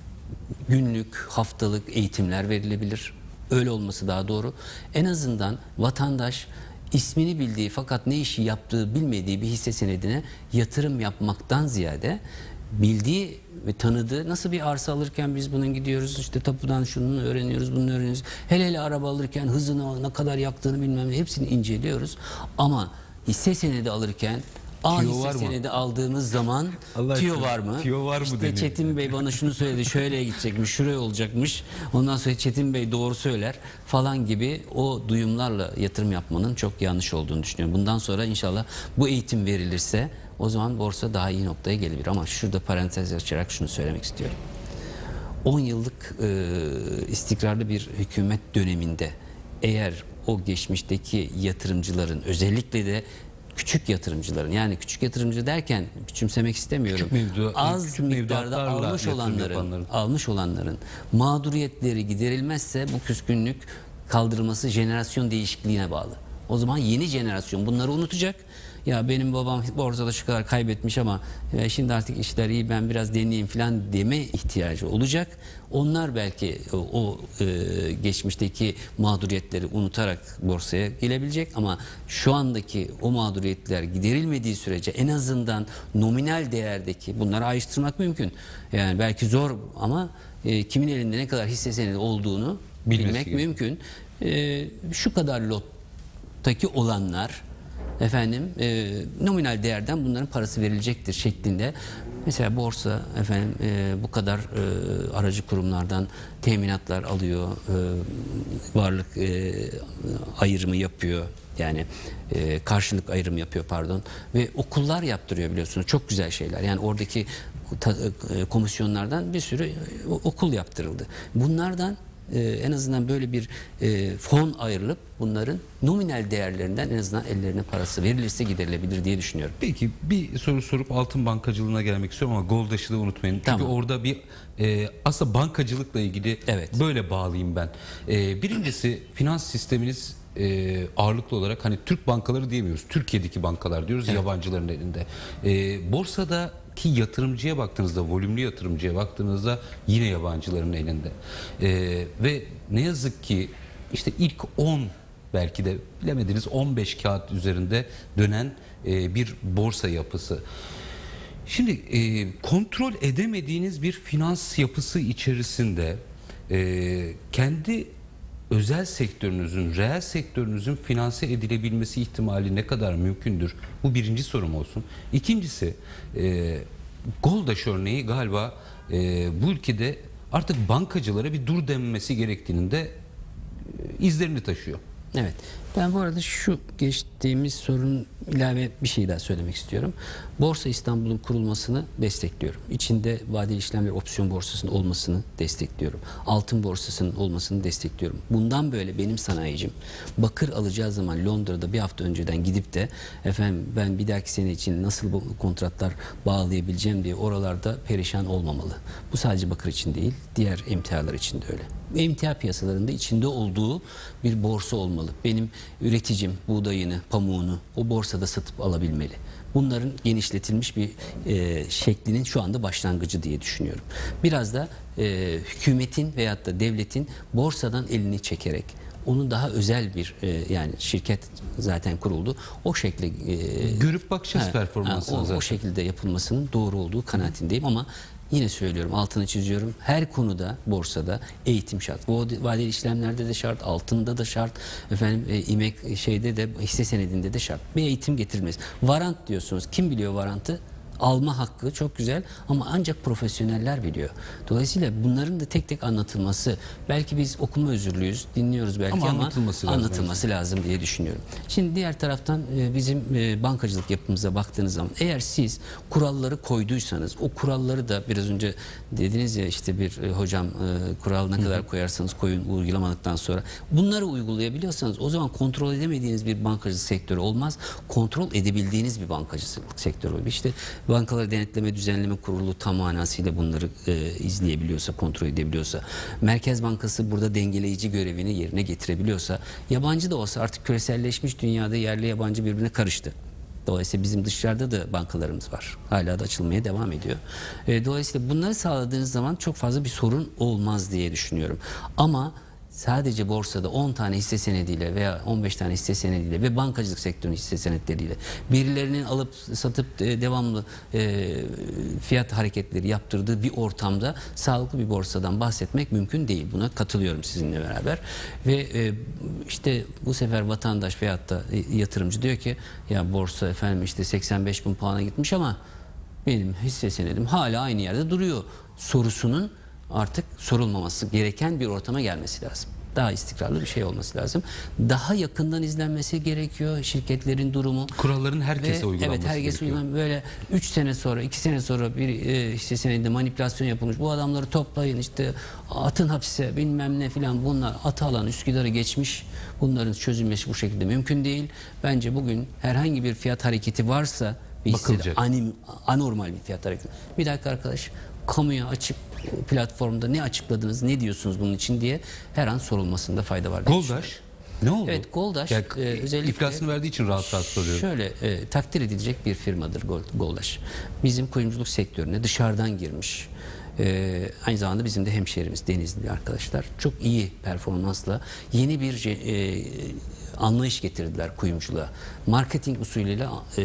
[SPEAKER 2] günlük, haftalık eğitimler verilebilir. Öyle olması daha doğru. En azından vatandaş ismini bildiği fakat ne işi yaptığı bilmediği bir hisse senedine yatırım yapmaktan ziyade bildiği ve tanıdığı, nasıl bir arsa alırken biz bunun gidiyoruz işte tapudan şunu öğreniyoruz, bunu öğreniyoruz. Hele hele araba alırken hızını ne kadar yaktığını bilmem ne hepsini inceliyoruz. Ama hisse senedi alırken A
[SPEAKER 1] Tiyo
[SPEAKER 2] hisse
[SPEAKER 1] var mı?
[SPEAKER 2] senedi aldığımız zaman
[SPEAKER 1] Allah
[SPEAKER 2] tiyo
[SPEAKER 1] aşkına,
[SPEAKER 2] var mı?
[SPEAKER 1] tiyo var mı
[SPEAKER 2] İşte
[SPEAKER 1] deniyor.
[SPEAKER 2] Çetin Bey bana şunu söyledi, şöyle gidecekmiş, şuraya olacakmış. Ondan sonra Çetin Bey doğru söyler falan gibi o duyumlarla yatırım yapmanın çok yanlış olduğunu düşünüyorum. Bundan sonra inşallah bu eğitim verilirse o zaman borsa daha iyi noktaya gelebilir. Ama şurada parantez açarak şunu söylemek istiyorum. on yıllık e, istikrarlı bir hükümet döneminde eğer o geçmişteki yatırımcıların, özellikle de küçük yatırımcıların, yani küçük yatırımcı derken küçümsemek istemiyorum.
[SPEAKER 1] Küçük mevdu-
[SPEAKER 2] Az
[SPEAKER 1] küçük
[SPEAKER 2] miktarda
[SPEAKER 1] mevduatlarla
[SPEAKER 2] almış
[SPEAKER 1] yatırım
[SPEAKER 2] olanların,
[SPEAKER 1] yapanların.
[SPEAKER 2] almış olanların mağduriyetleri giderilmezse bu küskünlük kaldırılması jenerasyon değişikliğine bağlı. O zaman yeni jenerasyon bunları unutacak. Ya benim babam borsada şu kadar kaybetmiş ama ya şimdi artık işler iyi, ben biraz deneyeyim falan deme ihtiyacı olacak. Onlar belki o, o e, geçmişteki mağduriyetleri unutarak borsaya gelebilecek ama şu andaki o mağduriyetler giderilmediği sürece en azından nominal değerdeki bunları ayrıştırmak mümkün. Yani belki zor ama e, kimin elinde ne kadar hisse senedi olduğunu
[SPEAKER 1] Bilmesi
[SPEAKER 2] bilmek
[SPEAKER 1] gerekiyor.
[SPEAKER 2] mümkün. E, şu kadar lottaki olanlar efendim e, nominal değerden bunların parası verilecektir şeklinde. Mesela borsa efendim e, bu kadar e, aracı kurumlardan teminatlar alıyor, e, varlık e, ayrımı yapıyor. Yani e, karşılık ayrımı yapıyor pardon ve okullar yaptırıyor biliyorsunuz, çok güzel şeyler. Yani oradaki ta, e, komisyonlardan bir sürü e, okul yaptırıldı. Bunlardan Ee, en azından böyle bir e, fon ayrılıp bunların nominal değerlerinden en azından ellerine parası verilirse giderilebilir diye düşünüyorum.
[SPEAKER 1] Peki bir soru sorup altın bankacılığına gelmek istiyorum ama Goldaş'ı da unutmayın. Çünkü
[SPEAKER 2] Tamam.
[SPEAKER 1] orada bir e, aslında bankacılıkla ilgili
[SPEAKER 2] Evet.
[SPEAKER 1] böyle bağlayayım ben. E, birincisi finans sisteminiz e, ağırlıklı olarak hani Türk bankaları diyemiyoruz. Türkiye'deki bankalar diyoruz,
[SPEAKER 2] Evet.
[SPEAKER 1] yabancıların elinde. E, borsada ki yatırımcıya baktığınızda, volümlü yatırımcıya baktığınızda yine yabancıların elinde. Ee, ve ne yazık ki işte ilk on, belki de bilemediniz on beş kağıt üzerinde dönen e, bir borsa yapısı. Şimdi e, kontrol edemediğiniz bir finans yapısı içerisinde e, kendi özel sektörünüzün, reel sektörünüzün finanse edilebilmesi ihtimali ne kadar mümkündür? Bu birinci sorum olsun. İkincisi, e, Goldaş örneği galiba e, bu ülkede artık bankacılara bir dur denmesi gerektiğinin de e, izlerini taşıyor.
[SPEAKER 2] Evet. Ben bu arada şu geçtiğimiz sorunun ilave bir şey daha söylemek istiyorum. Borsa İstanbul'un kurulmasını destekliyorum. İçinde vadeli işlem ve opsiyon borsasının olmasını destekliyorum. Altın borsasının olmasını destekliyorum. Bundan böyle benim sanayicim bakır alacağı zaman Londra'da bir hafta önceden gidip de efendim ben bir dahaki sene için nasıl bu kontratlar bağlayabileceğim diye oralarda perişan olmamalı. Bu sadece bakır için değil, diğer emtialar için de öyle. Emtia piyasalarında içinde olduğu bir borsa olmalı. Benim üreticim buğdayını, pamuğunu o borsada satıp alabilmeli. Bunların genişletilmiş bir e, şeklinin şu anda başlangıcı diye düşünüyorum. Biraz da e, hükümetin veyahut da devletin borsadan elini çekerek onun daha özel bir e, yani şirket zaten kuruldu. O şekilde e,
[SPEAKER 1] görüp bakacağız
[SPEAKER 2] ha,
[SPEAKER 1] performansını
[SPEAKER 2] ha, o,
[SPEAKER 1] zaten.
[SPEAKER 2] o şekilde yapılmasının doğru olduğu kanaatindeyim ama yine söylüyorum, altını çiziyorum. Her konuda borsada eğitim şart. Vadeli işlemlerde de şart, altında da şart. Efendim e, İMEK şeyde de, hisse senedinde de şart. Bir eğitim getirilmesi. Varant diyorsunuz. Kim biliyor varantı? Alma hakkı çok güzel ama ancak profesyoneller biliyor. Dolayısıyla bunların da tek tek anlatılması, belki biz okuma özürlüyüz, dinliyoruz belki
[SPEAKER 1] Ama
[SPEAKER 2] ama,
[SPEAKER 1] anlatılması lazım.
[SPEAKER 2] anlatılması lazım diye düşünüyorum. Şimdi diğer taraftan e, bizim e, bankacılık yapımıza baktığınız zaman eğer siz kuralları koyduysanız, o kuralları da biraz önce dediniz ya, işte bir e, hocam e, kural ne kadar koyarsanız koyun uygulamadıktan sonra bunları uygulayabiliyorsanız o zaman kontrol edemediğiniz bir bankacılık sektörü olmaz. Kontrol edebildiğiniz bir bankacılık sektörü olur. İşte Bankaları Denetleme Düzenleme Kurulu tam manasıyla bunları e, izleyebiliyorsa, kontrol edebiliyorsa, Merkez Bankası burada dengeleyici görevini yerine getirebiliyorsa, yabancı da olsa artık küreselleşmiş dünyada yerli yabancı birbirine karıştı. Dolayısıyla bizim dışarıda da bankalarımız var. Hala da açılmaya devam ediyor. E, dolayısıyla bunları sağladığınız zaman çok fazla bir sorun olmaz diye düşünüyorum. Ama sadece borsada on tane hisse senediyle veya on beş tane hisse senediyle ve bankacılık sektörünün hisse senetleriyle birilerinin alıp satıp e, devamlı e, fiyat hareketleri yaptırdığı bir ortamda sağlıklı bir borsadan bahsetmek mümkün değil. Buna katılıyorum sizinle beraber. Ve e, işte bu sefer vatandaş veyahut da yatırımcı diyor ki ya borsa efendim işte seksen beş bin puana gitmiş ama benim hisse senedim hala aynı yerde duruyor sorusunun artık sorulmaması gereken bir ortama gelmesi lazım. Daha istikrarlı bir şey olması lazım. Daha yakından izlenmesi gerekiyor şirketlerin durumu.
[SPEAKER 1] Kuralların herkese
[SPEAKER 2] Ve,
[SPEAKER 1] uygulanması
[SPEAKER 2] evet, herkes
[SPEAKER 1] gerekiyor.
[SPEAKER 2] uygulan, böyle üç sene sonra, iki sene sonra bir e, hisse senedinde manipülasyon yapılmış. Bu adamları toplayın, işte atın hapse, bilmem ne filan, bunlar atı alan Üsküdar'ı geçmiş. Bunların çözülmesi bu şekilde mümkün değil. Bence bugün herhangi bir fiyat hareketi varsa bir hissede anim, anormal bir fiyat hareketi. Bir dakika arkadaş, kamuya açık platformda ne açıkladınız, ne diyorsunuz bunun için diye her an sorulmasında fayda var.
[SPEAKER 1] Goldaş ne oldu?
[SPEAKER 2] Evet, Goldaş
[SPEAKER 1] yani,
[SPEAKER 2] e, özellikle
[SPEAKER 1] iflasını verdiği için rahat rahat soruyorum.
[SPEAKER 2] Şöyle e, takdir edilecek bir firmadır Goldaş. Bizim kuyumculuk sektörüne dışarıdan girmiş. E, aynı zamanda bizim de hemşehrimiz, Denizli arkadaşlar. Çok iyi performansla yeni bir e, anlayış getirdiler kuyumculuğa. Marketing usulüyle e,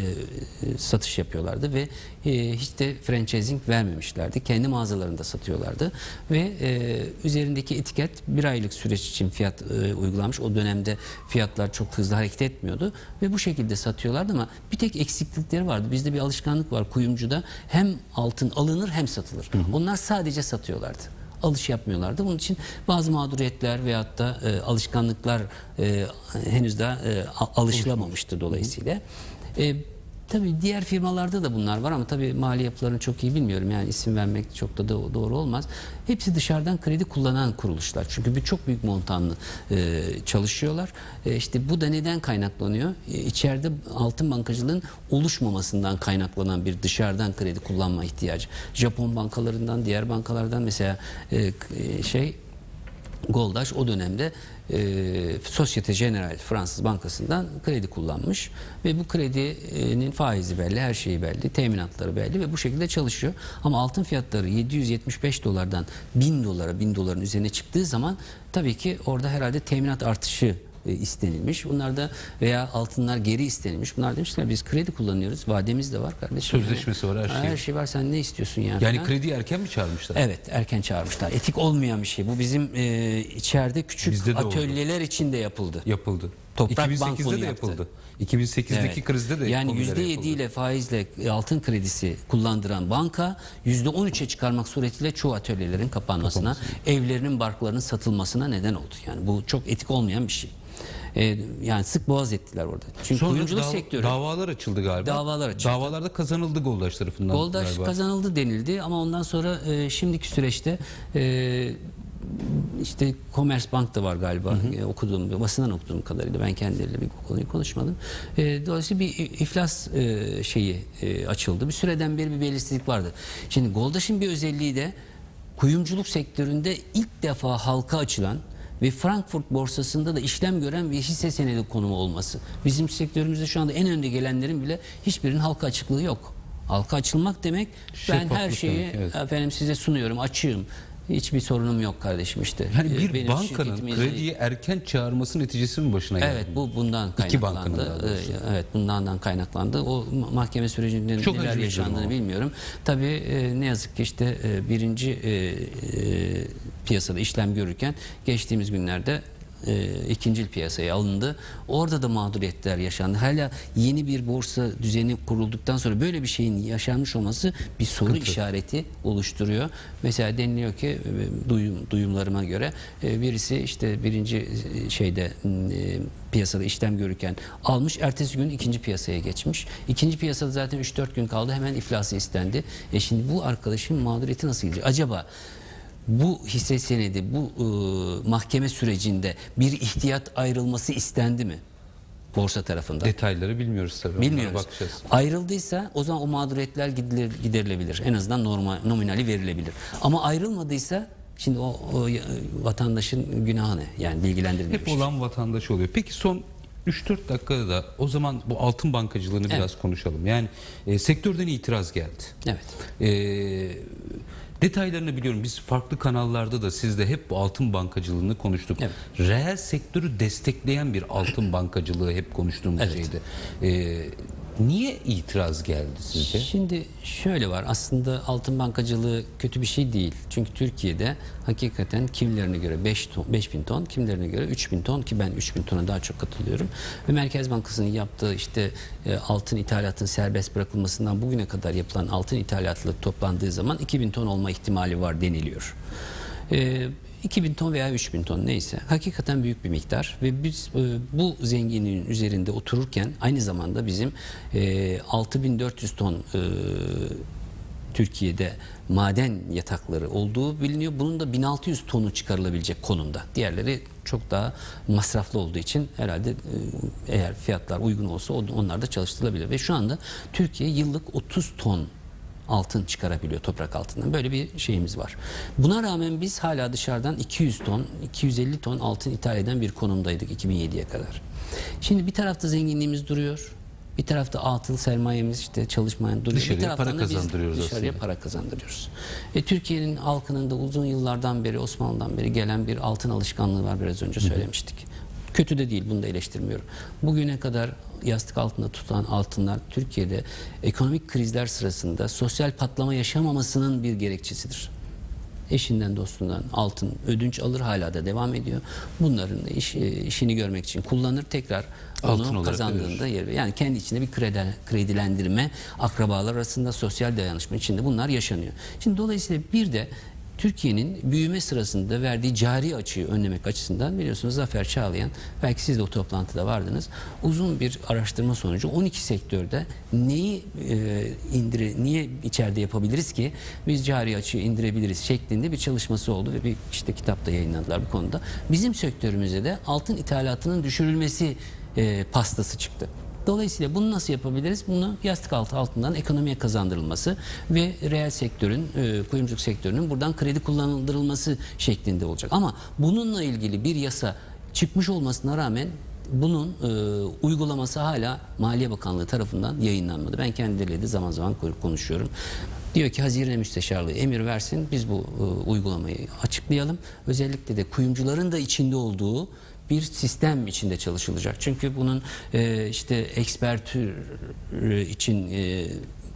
[SPEAKER 2] satış yapıyorlardı ve e, hiç de franchising vermemişlerdi. Kendi mağazalarında satıyorlardı ve e, üzerindeki etiket bir aylık süreç için fiyat e, uygulanmış. O dönemde fiyatlar çok hızlı hareket etmiyordu ve bu şekilde satıyorlardı ama bir tek eksiklikleri vardı. Bizde bir alışkanlık var kuyumcuda, hem altın alınır hem satılır. Hı hı. Onlar sadece satıyorlardı. Alış yapmıyorlardı. Bunun için bazı mağduriyetler veyahut da e, alışkanlıklar e, henüz daha e, alışılamamıştı dolayısıyla. E, tabii diğer firmalarda da bunlar var ama tabii mali yapılarını çok iyi bilmiyorum. Yani isim vermek çok da doğru olmaz. Hepsi dışarıdan kredi kullanan kuruluşlar. Çünkü bir çok büyük montanlı e, çalışıyorlar. E, işte bu da neden kaynaklanıyor? E, içeride altın bankacılığın oluşmamasından kaynaklanan bir dışarıdan kredi kullanma ihtiyacı. Japon bankalarından, diğer bankalardan mesela e, şey Goldaş o dönemde e, Societe Generale Fransız Bankası'ndan kredi kullanmış ve bu kredinin faizi belli, her şeyi belli, teminatları belli ve bu şekilde çalışıyor. Ama altın fiyatları yedi yüz yetmiş beş dolardan bin dolara, bin doların üzerine çıktığı zaman tabii ki orada herhalde teminat artışı istenilmiş. Bunlar da veya altınlar geri istenilmiş. Bunlar demişler biz kredi kullanıyoruz. Vademiz de var kardeşim.
[SPEAKER 1] Sözleşmesi var, her şey.
[SPEAKER 2] Her şey var. Sen ne istiyorsun yani?
[SPEAKER 1] Yani
[SPEAKER 2] falan.
[SPEAKER 1] krediyi erken mi çağırmışlar?
[SPEAKER 2] Evet, erken çağırmışlar. Etik olmayan bir şey. Bu bizim e, içeride küçük atölyeler oldu. içinde yapıldı.
[SPEAKER 1] Yapıldı.
[SPEAKER 2] Toprak
[SPEAKER 1] iki bin sekizde de yapıldı.
[SPEAKER 2] Yaptı.
[SPEAKER 1] iki bin sekizdeki
[SPEAKER 2] Evet.
[SPEAKER 1] krizde de
[SPEAKER 2] yani yüzde yedi ile faizle altın kredisi kullandıran banka yüzde on üçe çıkarmak suretiyle çoğu atölyelerin kapanmasına, Kapanması. evlerinin, barklarının satılmasına neden oldu. Yani bu çok etik olmayan bir şey. Ee, yani sık boğaz ettiler orada. Çünkü
[SPEAKER 1] sonra
[SPEAKER 2] kuyumculuk
[SPEAKER 1] dav-
[SPEAKER 2] sektörü
[SPEAKER 1] davalar açıldı galiba.
[SPEAKER 2] Davalar açıldı.
[SPEAKER 1] Davalarda kazanıldı Goldaş tarafından.
[SPEAKER 2] Goldaş
[SPEAKER 1] galiba.
[SPEAKER 2] kazanıldı denildi ama ondan sonra e, şimdiki süreçte e, işte Commerzbank da var galiba, hı hı. E, okuduğum, basından okuduğum kadarıyla, ben kendileriyle bir konuyu konuşmadım. E, dolayısıyla bir iflas e, şeyi e, açıldı. Bir süreden beri bir belirsizlik vardı. Şimdi Goldaş'ın bir özelliği de kuyumculuk sektöründe ilk defa halka açılan ve Frankfurt borsasında da işlem gören bir hisse senedi konumu olması. Bizim sektörümüzde şu anda en önde gelenlerin bile hiçbirinin halka açıklığı yok. Halka açılmak demek ben her şeyi
[SPEAKER 1] demek, evet.
[SPEAKER 2] efendim size sunuyorum, açığım. Hiçbir sorunum yok kardeşim işte.
[SPEAKER 1] Yani
[SPEAKER 2] Ee,
[SPEAKER 1] bir
[SPEAKER 2] benim
[SPEAKER 1] bankanın
[SPEAKER 2] şirketimiz-
[SPEAKER 1] krediyi erken çağırması neticesi mi başına geldi?
[SPEAKER 2] Evet, bu bundan
[SPEAKER 1] İki bankanın daha
[SPEAKER 2] kaynaklandı.
[SPEAKER 1] doğrusu.
[SPEAKER 2] Ee, Evet, bundan kaynaklandı. O ma- mahkeme sürecinde
[SPEAKER 1] Çok
[SPEAKER 2] neler
[SPEAKER 1] acı bir durum
[SPEAKER 2] yaşandığını
[SPEAKER 1] o.
[SPEAKER 2] bilmiyorum. Tabii e, ne yazık ki işte e, birinci e, e, piyasada işlem görürken geçtiğimiz günlerde e, ikincil piyasaya alındı. Orada da mağduriyetler yaşandı. Hala yeni bir borsa düzeni kurulduktan sonra böyle bir şeyin yaşanmış olması bir soru
[SPEAKER 1] Sıkıntı.
[SPEAKER 2] işareti oluşturuyor. Mesela deniliyor ki e, duyum, duyumlarıma göre e, birisi işte birinci e, şeyde e, piyasada işlem görürken almış, ertesi gün ikinci piyasaya geçmiş. İkinci piyasada zaten üç dört gün kaldı, hemen iflası istendi. E şimdi bu arkadaşın mağduriyeti nasıl gidecek? Acaba bu hisse senedi, bu e, mahkeme sürecinde bir ihtiyat ayrılması istendi mi? Borsa tarafında.
[SPEAKER 1] Detayları bilmiyoruz tabii. Onlara
[SPEAKER 2] Bilmiyoruz.
[SPEAKER 1] bakacağız.
[SPEAKER 2] Ayrıldıysa o zaman o mağduriyetler gidilir, giderilebilir. En azından normal, nominali verilebilir. Ama ayrılmadıysa şimdi o, o vatandaşın günahı ne? Yani bilgilendirilmemiş.
[SPEAKER 1] Hep olan vatandaş oluyor. Peki son üç dört dakikada da o zaman bu altın bankacılığını
[SPEAKER 2] Evet.
[SPEAKER 1] biraz konuşalım. Yani e, sektörden itiraz geldi.
[SPEAKER 2] Evet.
[SPEAKER 1] E, detaylarını biliyorum. Biz farklı kanallarda da sizde hep bu altın bankacılığını konuştuk.
[SPEAKER 2] Evet.
[SPEAKER 1] Reel sektörü destekleyen bir altın bankacılığı hep konuştuğumuz
[SPEAKER 2] Evet.
[SPEAKER 1] şeydi. E, niye itiraz geldi sizce?
[SPEAKER 2] Şimdi şöyle var, aslında altın bankacılığı kötü bir şey değil. Çünkü Türkiye'de hakikaten kimilerine göre beş ton, beş bin ton, kimilerine göre üç bin ton, ki ben üç bin tona daha çok katılıyorum. Ve Merkez Bankası'nın yaptığı işte e, altın ithalatının serbest bırakılmasından bugüne kadar yapılan altın ithalatı toplandığı zaman iki bin ton olma ihtimali var deniliyor. E, iki bin ton veya üç bin ton neyse, hakikaten büyük bir miktar ve biz e, bu zenginliğin üzerinde otururken aynı zamanda bizim e, altı bin dört yüz ton e, Türkiye'de maden yatakları olduğu biliniyor. Bunun da bin altı yüz tonu çıkarılabilecek konumda. Diğerleri çok daha masraflı olduğu için herhalde e, eğer fiyatlar uygun olsa onlar da çalıştırılabilir. Ve şu anda Türkiye yıllık otuz ton altın çıkarabiliyor toprak altından. Böyle bir şeyimiz var. Buna rağmen biz hala dışarıdan iki yüz ton, iki yüz elli ton altın ithal eden bir konumdaydık iki bin yediye kadar. Şimdi bir tarafta zenginliğimiz duruyor. Bir tarafta atıl sermayemiz işte çalışmayan duruyor.
[SPEAKER 1] Dışarıya
[SPEAKER 2] bir taraftan
[SPEAKER 1] para
[SPEAKER 2] da biz
[SPEAKER 1] kazandırıyoruz
[SPEAKER 2] dışarıya
[SPEAKER 1] aslında.
[SPEAKER 2] para kazandırıyoruz. E, Türkiye'nin halkının da uzun yıllardan beri, Osmanlı'dan beri gelen bir altın alışkanlığı var, biraz önce söylemiştik. Kötü de değil, bunu da eleştirmiyorum. Bugüne kadar yastık altında tutulan altınlar Türkiye'de ekonomik krizler sırasında sosyal patlama yaşamamasının bir gerekçesidir. Eşinden dostundan altın ödünç alır, hala da devam ediyor. Bunların iş, işini görmek için kullanır, tekrar
[SPEAKER 1] Altın
[SPEAKER 2] onu
[SPEAKER 1] olarak
[SPEAKER 2] kazandığında yer. Yani kendi içinde bir kredi, kredilendirme, akrabalar arasında sosyal dayanışma içinde bunlar yaşanıyor. Şimdi dolayısıyla bir de Türkiye'nin büyüme sırasında verdiği cari açığı önlemek açısından biliyorsunuz Zafer Çağlayan, belki siz de o toplantıda vardınız, uzun bir araştırma sonucu on iki sektörde neyi e, indire, niye içeride yapabiliriz ki biz cari açığı indirebiliriz şeklinde bir çalışması oldu ve bir işte kitapta yayınladılar bu konuda. Bizim sektörümüzde de altın ithalatının düşürülmesi e, pastası çıktı. Dolayısıyla bunu nasıl yapabiliriz? Bunu yastık altı altından ekonomiye kazandırılması ve reel sektörün, e, kuyumculuk sektörünün buradan kredi kullandırılması şeklinde olacak. Ama bununla ilgili bir yasa çıkmış olmasına rağmen bunun e, uygulaması hala Maliye Bakanlığı tarafından yayınlanmadı. Ben kendileriyle de zaman zaman konuşuyorum. Diyor ki Hazine Müsteşarlığı emir versin, biz bu e, uygulamayı açıklayalım. Özellikle de kuyumcuların da içinde olduğu bir sistem içinde çalışılacak. Çünkü bunun e, işte ekspertür için e,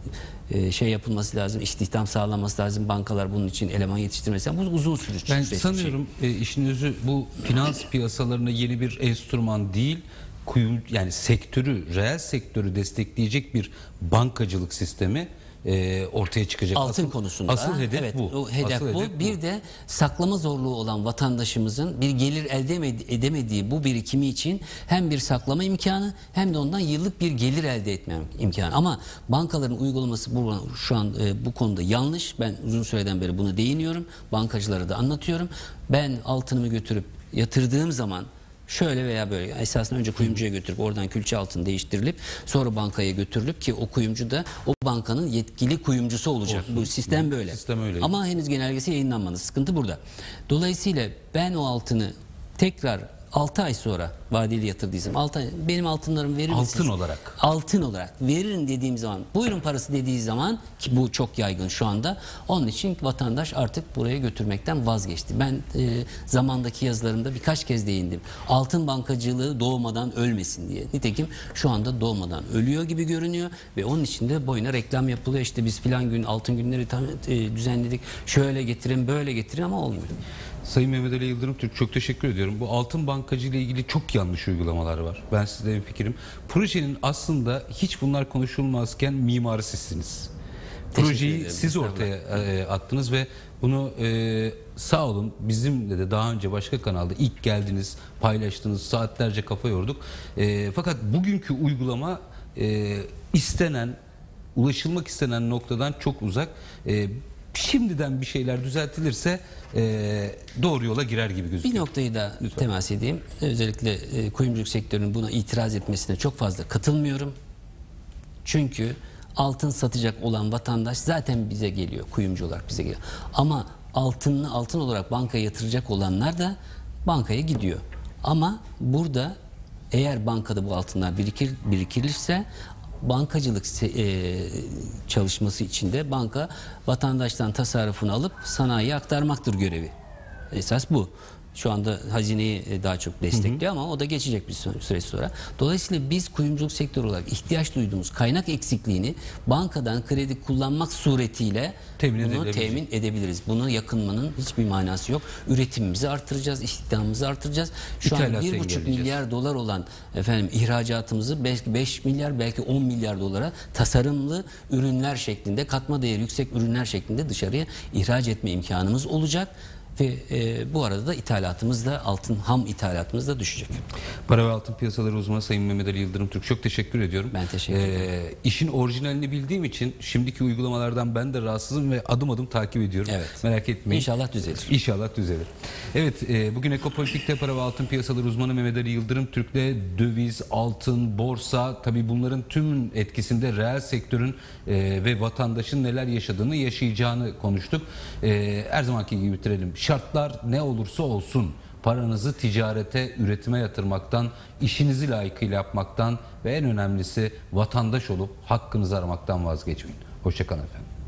[SPEAKER 2] e, şey yapılması lazım, istihdam sağlanması lazım, bankalar bunun için eleman yetiştirmesi lazım. Bu uzun süreç.
[SPEAKER 1] Ben
[SPEAKER 2] süreç bir
[SPEAKER 1] sanıyorum e, işin özü bu finans piyasalarına yeni bir enstrüman değil, kuyum, yani sektörü, reel sektörü destekleyecek bir bankacılık sistemi e, ortaya çıkacak.
[SPEAKER 2] Altın
[SPEAKER 1] asıl,
[SPEAKER 2] konusunda.
[SPEAKER 1] Asıl hedef
[SPEAKER 2] evet,
[SPEAKER 1] bu.
[SPEAKER 2] O hedef
[SPEAKER 1] Asıl
[SPEAKER 2] bu.
[SPEAKER 1] hedef
[SPEAKER 2] Bir de saklama zorluğu olan vatandaşımızın bir gelir elde edemediği bu birikimi için hem bir saklama imkanı hem de ondan yıllık bir gelir elde etme imkanı. Ama bankaların uygulaması bu, şu an e, bu konuda yanlış. Ben uzun süreden beri bunu değiniyorum. Bankacılara da anlatıyorum. Ben altınımı götürüp yatırdığım zaman şöyle veya böyle, esasında önce kuyumcuya götürüp oradan külçe altın değiştirilip sonra bankaya götürülüp ki o kuyumcu da o bankanın yetkili kuyumcusu olacak.
[SPEAKER 1] Olsun.
[SPEAKER 2] Bu sistem böyle.
[SPEAKER 1] Sistem öyle.
[SPEAKER 2] Ama henüz genelgesi yayınlanmadı. Sıkıntı burada. Dolayısıyla ben o altını tekrar altı ay sonra vadeli yatırdıysam altı ay, benim altınlarımı verir misiniz?
[SPEAKER 1] Altın olarak.
[SPEAKER 2] Altın olarak veririm dediğim zaman, buyurun parası dediği zaman, ki bu çok yaygın şu anda, onun için vatandaş artık buraya götürmekten vazgeçti. Ben e, zamandaki yazılarımda birkaç kez değindim. Altın bankacılığı doğmadan ölmesin diye. Nitekim şu anda doğmadan ölüyor gibi görünüyor ve onun için de boyuna reklam yapılıyor. İşte biz filan gün altın günleri tam, e, düzenledik. Şöyle getirin, böyle getirin ama olmuyor.
[SPEAKER 1] Sayın Mehmet Ali Yıldırım Türk, çok teşekkür ediyorum. Bu altın bankacı ile ilgili çok yanlış uygulamalar var. Ben size en fikrim. Projenin aslında hiç bunlar konuşulmazken mimarı sizsiniz. Projeyi
[SPEAKER 2] ederim.
[SPEAKER 1] siz ortaya e, attınız ve bunu e, sağ olun, bizimle de daha önce başka kanalda ilk geldiniz, paylaştınız, saatlerce kafa yorduk. E, fakat bugünkü uygulama e, istenen, ulaşılmak istenen noktadan çok uzak. E, şimdiden bir şeyler düzeltilirse e, doğru yola girer gibi gözüküyor.
[SPEAKER 2] Bir noktayı da temas edeyim. Özellikle e, kuyumculuk sektörünün buna itiraz etmesine çok fazla katılmıyorum. Çünkü altın satacak olan vatandaş zaten bize geliyor, kuyumcu olarak bize geliyor. Ama altınını altın olarak bankaya yatıracak olanlar da bankaya gidiyor. Ama burada eğer bankada bu altınlar birikir, birikirse bankacılık e, çalışması içinde banka vatandaştan tasarrufunu alıp sanayiye aktarmaktır görevi. Esas bu. Şu anda hazineyi daha çok destekliyor, hı hı, ama o da geçecek bir süre sonra. Dolayısıyla biz kuyumculuk sektörü olarak ihtiyaç duyduğumuz kaynak eksikliğini bankadan kredi kullanmak suretiyle
[SPEAKER 1] temin
[SPEAKER 2] bunu temin edebiliriz. Bunu yakınmanın hiçbir manası yok. Üretimimizi artıracağız, istihdamımızı artıracağız. Şu an bir buçuk milyar dolar olan efendim ihracatımızı belki beş milyar, belki on milyar dolara tasarımlı ürünler şeklinde, katma değeri yüksek ürünler şeklinde dışarıya ihraç etme imkanımız olacak. Ve e, bu arada da ithalatımız da, altın ham ithalatımız da düşecek.
[SPEAKER 1] Para ve altın piyasaları uzmanı Sayın Mehmet Ali Yıldırım Türk, çok teşekkür ediyorum.
[SPEAKER 2] Ben teşekkür ederim.
[SPEAKER 1] Ee, işin orijinalini bildiğim için şimdiki uygulamalardan ben de rahatsızım ve adım adım takip ediyorum.
[SPEAKER 2] Evet.
[SPEAKER 1] Merak etmeyin.
[SPEAKER 2] İnşallah düzelir.
[SPEAKER 1] İnşallah düzelir. Evet, e, bugün Ekopolitik'te para ve altın piyasaları uzmanı Mehmet Ali Yıldırım Türk'le döviz, altın, borsa, tabii bunların tümün etkisinde reel sektörün e, ve vatandaşın neler yaşadığını, yaşayacağını konuştuk. E, her zamanki gibi bitirelim. Şartlar ne olursa olsun paranızı ticarete, üretime yatırmaktan, işinizi layıkıyla yapmaktan ve en önemlisi vatandaş olup hakkınızı aramaktan vazgeçmeyin. Hoşça kalın efendim.